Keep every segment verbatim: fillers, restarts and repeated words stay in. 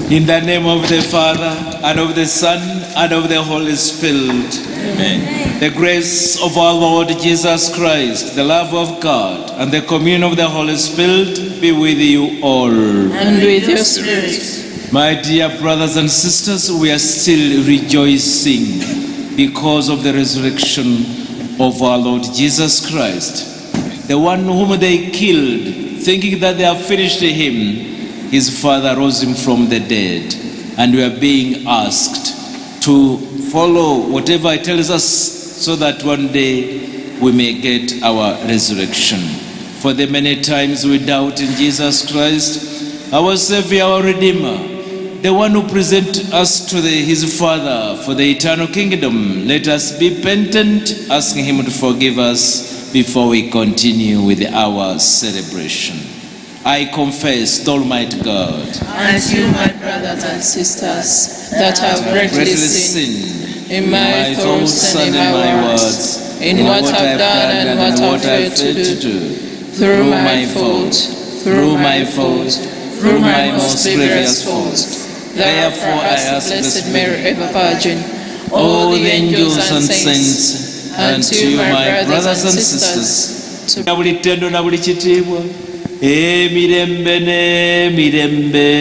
In the name of the Father, and of the Son, and of the Holy Spirit. Amen. The grace of our Lord Jesus Christ, the love of God, and the communion of the Holy Spirit be with you all. And with your spirit. My dear brothers and sisters, we are still rejoicing because of the resurrection of our Lord Jesus Christ. The one whom they killed, thinking that they have finished him, his Father rose him from the dead. And we are being asked to follow whatever he tells us so that one day we may get our resurrection. For the many times we doubt in Jesus Christ, our Savior, our Redeemer, the one who presents us to the, his Father for the eternal kingdom, let us be penitent, asking him to forgive us before we continue with our celebration. I confess to Almighty God and to you, my brothers and sisters, that I have greatly sinned in my thoughts and in my words, in what I have done and what I failed to do, through my fault, through my fault, through my most grievous fault. Therefore I ask Blessed Mary, ever Virgin, all the angels and saints, and to you, my brothers and sisters, to emirembe n'emirembe.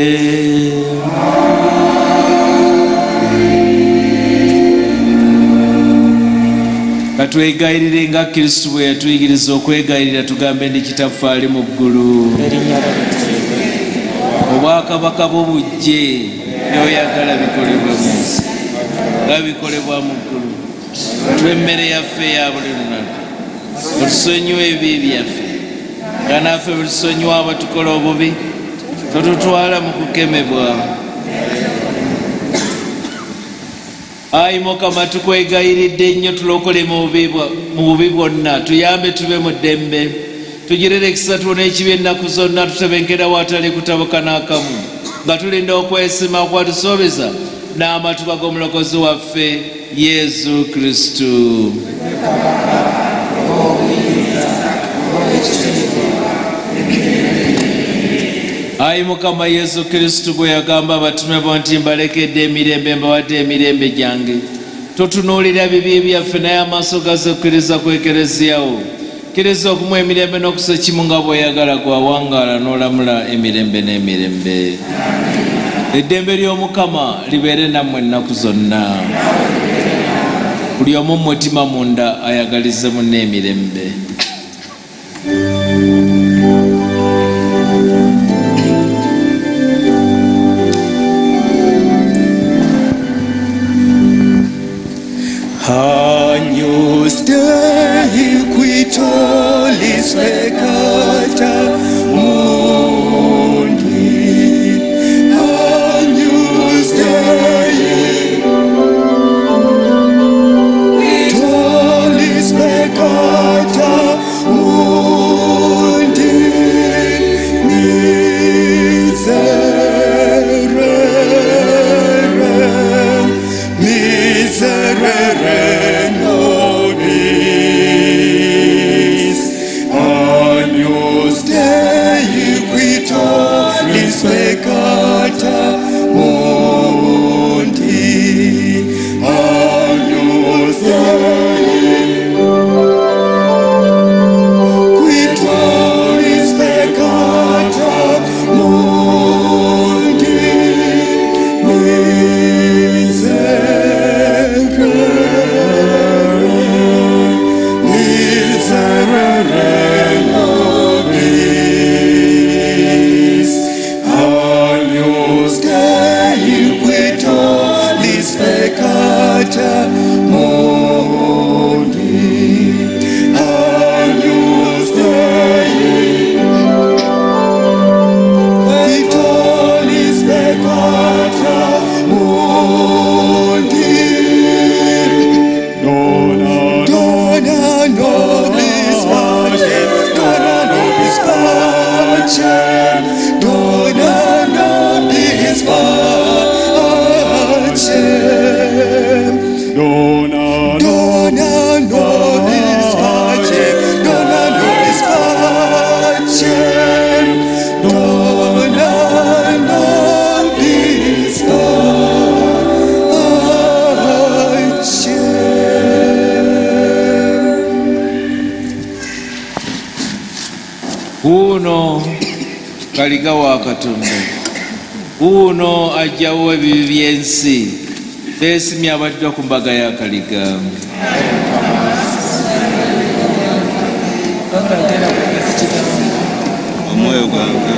Katwegayirire nga Kristo bwe yatuyigiriza okwegayirira, tugambe ndi Kitaffe ali mu ggulu, obwakabaka bwo bujje, by'oyagala bikolebwe mu nsi nga bikolebwa mu ggulu. Tuwe emmere yaffe eya buli lunaku, otusonyiwe ebibi byaffe nga naffe bwe tusonyiwa abatukola obubi, totutwala mu kukemebwa. Ayi Mukama, tukwegayiridde nnyo tulokole mu bubi bwonna, tuyambe tube mu ddembe, tugirire ekisa tuwona ekibi ennaku zonna, tutebenkera watali kutabuka n'akamu, nga tulinda okwesima kwatusobeza n'amatuba g'omulokozi waffe Yesu Kristo. Ayi Mukama Yesu Kristo, gwe yagamba abatume bo nti mbalekedde emirembe, mbawadde emirembe gyange, totunuulira bibi byaffe naye amaaso gazokkiriza ku eklezia wo. Kkiriza okumuwa emirembe n'okusa kimu nga bw'oyagala, gwawangaala n'olamula emirembe n'emirembe. Eddembe ly'Omukama libeere nammwe ennaku zonna. Buli omu mu mutima munda ayagalize munne emirembe. Agnus Dei qui tollis peccata mundi, Agnus Dei qui tollis peccata mundi, miserere, miserere nobis. Agnus Dei qui tollis peccata mundi, Agnus Dei qui tollis peccata mundi, miserere nobis. Agnus Dei qui tollis peccata mundi, Agnus Dei qui tollis peccata mundi. Dona, dona nobis pacem, dona nobis pacem, dona nobis pacem, dona, dona nobis pacem, dona nobis pacem, dona nobis Uno kaliga wa Katonda, uno ajjawo ebibi by'ensi. Beesimye abaddwa ku mbaga ya Kaliga. Omwoyo gwange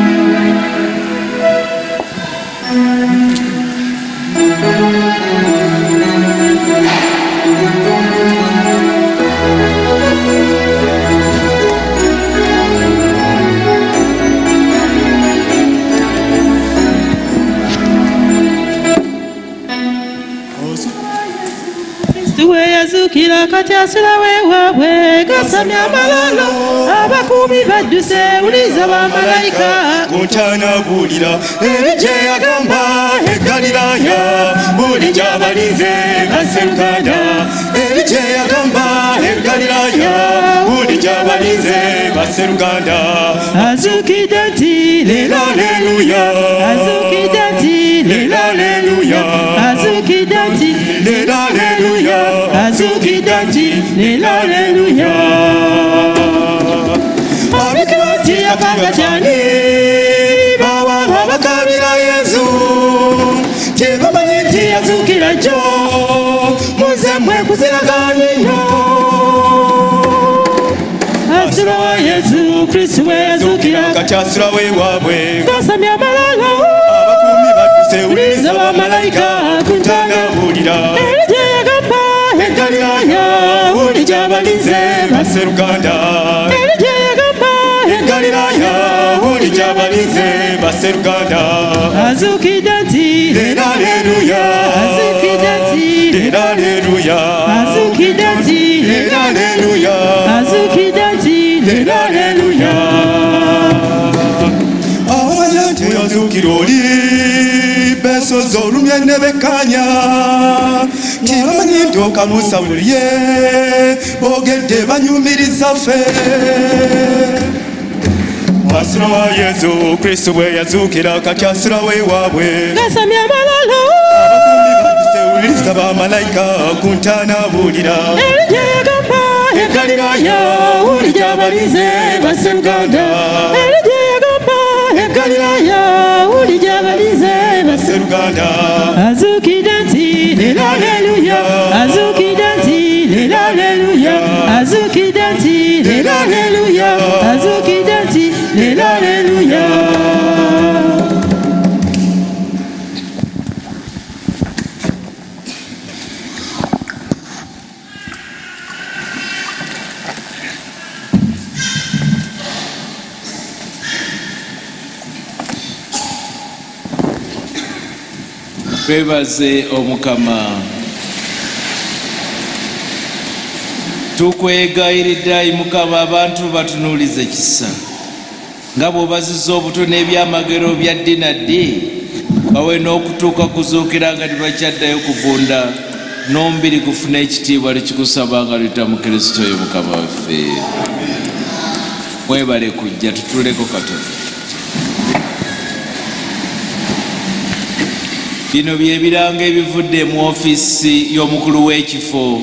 Thank you. yazuukira kati asula weewaabwe gasamya amalalo abakuumi badduse uliza bamalayika ku ntaana buulira eri gye yagamba e Galiraaya buli gy'abalinze baserukanda eri gye yagamba e Galiraaya buli gy'abalinze baserukanda azuukidde nti leero aleluya azuukidde nti leero aleluya azuukidde nti leero aleluya azuukidde nti leero aleluya abikira nti yakanga cyane baba bakabira Yesu tebamanyi nti yazuukira jjo muze mwekuziraganye nnyo asula wa Yesu Kristo we yazuukira kati asula weewaabwe gasamya amalalo abakuumi badduse uliza bamalayika ku ntaana buulira eri gye yagamba e Galiraaya buli gy'abalinze baserukanda eri gye yagamba e Galiraaya buli gy'abalinze baserukanda azuukidde nti leero aleluya azuukidde nti leero aleluya azuukidde nti leero aleluya azuukidde nti leero aleluya abamanya nti yazuukira oli beesozi olumya ne bekkaanya tibamanyi nti okamuusa bulye boogedde banyumiriza ffe asula wa Yesu Kristo bwe yazuukira kati asula weewaabwe gasamya amalalo abakuumi badduse uliza bamalayika ku ntaana buulira eri gye yagamba e Galiraaya buli gy'abalinze baserukanda eri gye yagamba e Galiraaya buli gy'abalinze baserukanda azuukidde nti leero aleluya azuukidde nti leero aleluya azuukidde nti leero aleluya azuukidde nti leero aleluya twebaze omukama tukwegayiridde ayi mukama abantu batunuulize kisa nga bw'obazizza obuto n'ebyamagero bya ddi na ddi bawe n'okutuuka kuzuukira nga tebakyaddayo kuvunda n'omubiri gufuna ekitiibwa tukikusaba nga luyita mu Kristo oyo mukama waffe webale kujja tutuleko katono bino byebiranga ebivudde mu ofiisi y'omukulu w'ekifo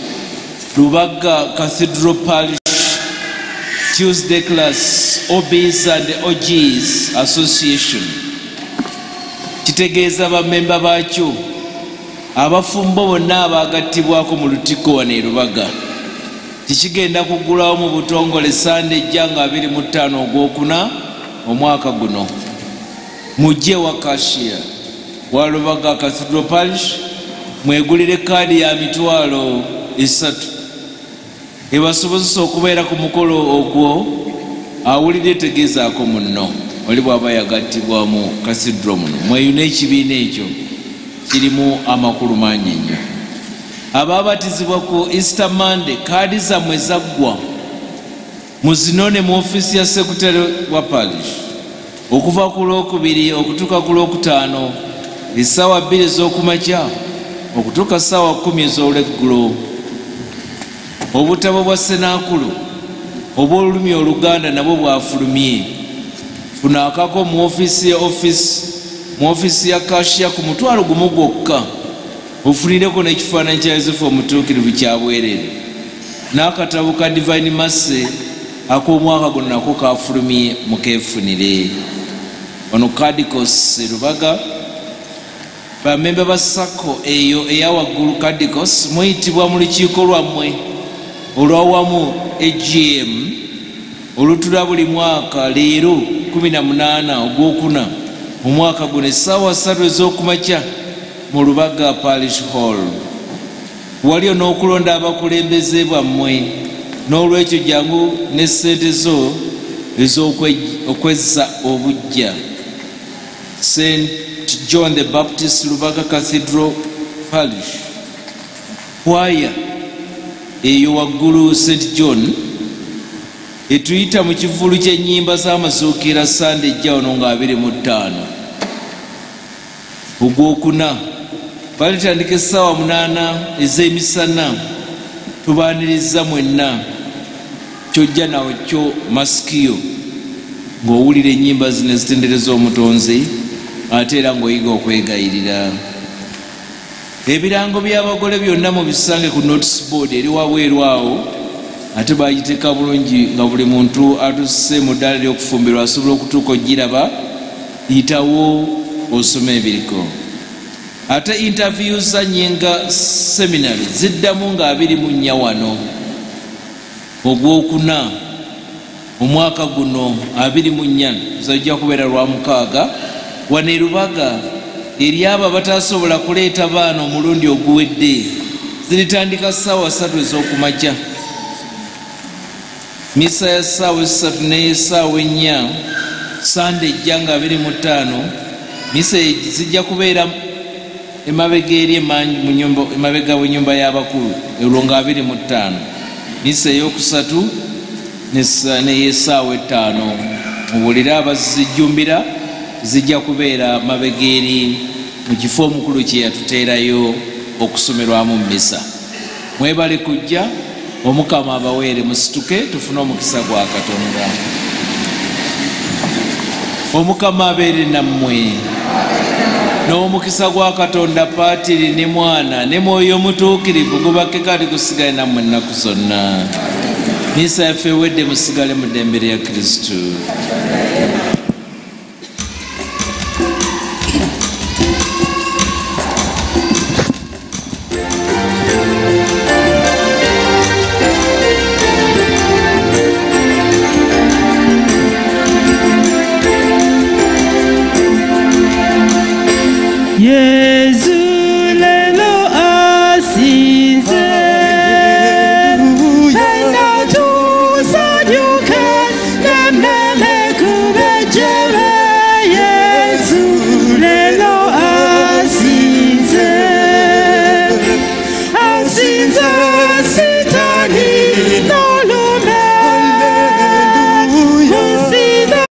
Lubaga Cathedral Parish Tuesday Class O Bs and O Gs Association kitegeeza bamemba baakyo abafumbo bonna abaagattibwako mu Lutiko wano e Lubaga kikigenda kuggulawo mu butongole Sande ejjanga abiri mu ttaano ogwokuna omwaka guno mujje wa kashiya wa Lubaga Cathedral Parish mwegulire kaadi ya mitwalo esatu ebasobozesa okubeera ku mukolo ogwo awulidde tegeezaako munno oli bw'aba yagattibwamu kasidro muno mweyuna ekibiina ekyo kirimu amakulu mangi nnyo abaabatizibwa ku Easter Monday kaadi zammwe zaggwa muzinone mu ofiisi ya sekutale wa parish okuva ku lwokubiri okutuuka ku lwokutaano essaawa bbiri ez'okumakya okutuuka ssaawa kkumi ez'olweggulo obutabo bwa senaakulu obw'olulimi oluganda nabwo bwafulumye funaakako mu ofiisi ya office mu ofiisi ya kashiya ku mutwalo gumu gwokka ofunireko n'ekifaananyi kya Yosefu omutuukirivu kyabwerere n'akatabo ka Divine Mercy ak'omwaka guno nako kafulumye mukeefunire ono Kadikos Lubaga bamembe ba sako eyo eyawaggulu Kadikos muyitibwa mu lukiiko lwammwe olwawamu A G M olutula buli mwaka leero kumi na munaana ogwokuna mu mwaka guno essaawa ssatu ez'okumakya mu Lubaga Parish Hall waliyo n'okulonda abakulembeze bammwe n'olwekyo jangu ne ssente zo ez'okwezza obujja Saint John the Baptist Lubaga Cathedral Parish Choir eyo waggulu St John etuyita mu kivulu ky'ennyimba z'amazuukira sande ejja ono nga abiri mu ttaano. Ogwokuna balitandika essaawa munaana ez'emisana. Tubaaniriza mwenna kyojja nawe kyo masikiyo ng'owulira ennyimba zino ezitendereza omutonzi ate era ng'oyiga okwegayirira. Ebirango by'abagole byonna mu bisange ku notice board eri wabweru awo, ate bagiteeka bulungi nga buli muntu atusse mu ddaala ly'okufumbirwa asobola okutuuka ogiraba, yitawo osoma ebiriko. Ate interview za Nyenga seminary ziddamu nga abiri mu nnya wano. Ogwokuna omwaka guno abiri mu nnya zajja kubeera lwa mukaaga wano e Lubaga eri abo abatasobola kuleeta baana omulundi oguwedde. Ziritandika ssaawa ssatu ez'okumakya. Misa ya ssaawa essatu n'ey'essaawa ennya sande ejja nga abiri mu ttaano. Misa zijja kubeera emabega eri emabega w'ennyumba y'abakulu olwo nga abiri mu ttaano. Misa ey'okusatu n'ey'essaawa ettaano. Mubuulire abazijjumbira zijja kubeera mabega eri mu kifo omukulu kye yatuteerayo okusomerwamu misa. Mwebale kujja, Omukama abaweere musituke tufune omukisa gwa Katonda. Omukama abeere nammwe. N'omukisa gwa Katonda Paatiri ne Mwana ne Mwoyo Omutuukirivu gubake kati gusigale nammwe ennaku zonna. Misa yaffe ewedde musigale mu ddembe lya Kristo. Yeah.